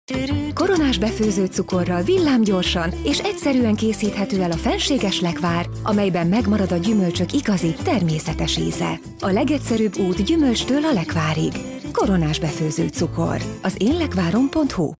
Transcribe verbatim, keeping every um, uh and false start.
Koronás befőző cukorral villámgyorsan és egyszerűen készíthető el a fenséges lekvár, amelyben megmarad a gyümölcsök igazi, természetes íze. A legegyszerűbb út gyümölcstől a lekvárig. Koronás befőző cukor. Az én lekvárom pont hu